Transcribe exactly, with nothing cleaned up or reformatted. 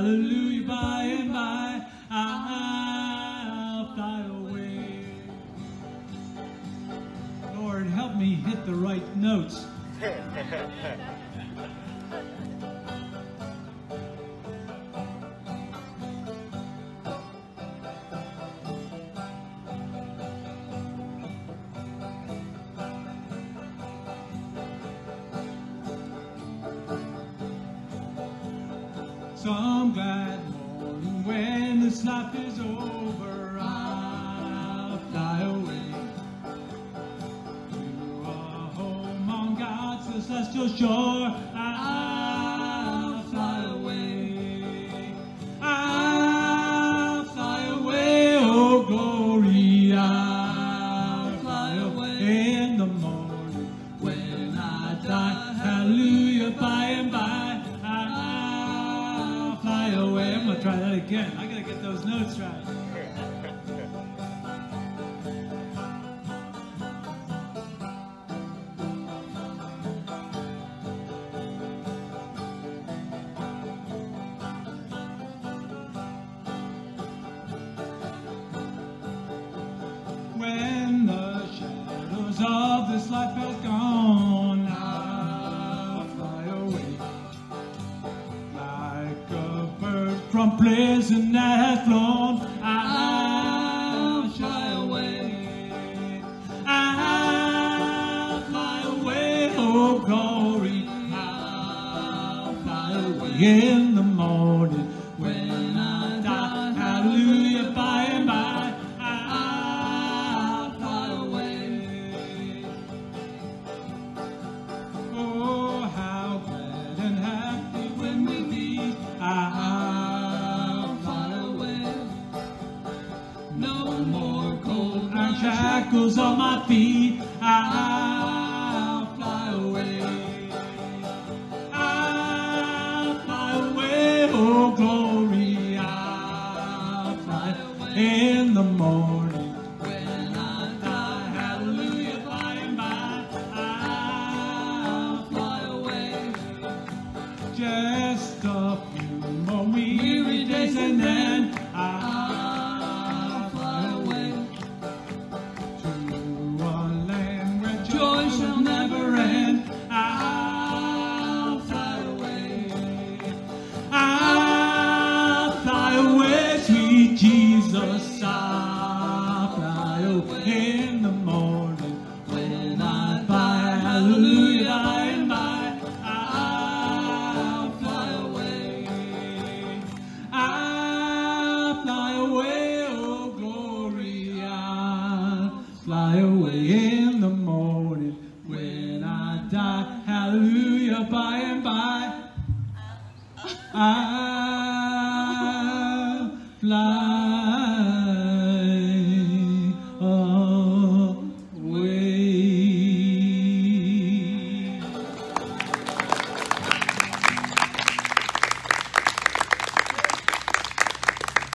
hallelujah, by and by I'll fly away. Lord, help me hit the right notes. Some glad morning when this life is over, I'll fly away to a home on God's celestial shore. I'll fly away. I'll fly away, oh glory. I'll fly away in the morning when I die. Hallelujah, by and by. Away. I'm gonna try that again. I gotta get those notes right. When the shadows of this life has gone, I'll fly away. From prison that has flown, I'll fly away. I'll fly away, oh glory. I'll fly away in the morning when I die. Hallelujah, by and by I'll fly away. Oh, how glad and happy when we meet. I'll shackles on my feet, I'll fly away. I'll fly away, oh glory. I'll fly away in the morning when I die. Hallelujah, by and by I'll fly away. Just a few more weary days and then I'll in the morning when I fly, hallelujah, by and by I'll fly away. I'll fly away, oh glory. I'll fly away in the morning when I die, hallelujah, by and by I'll fly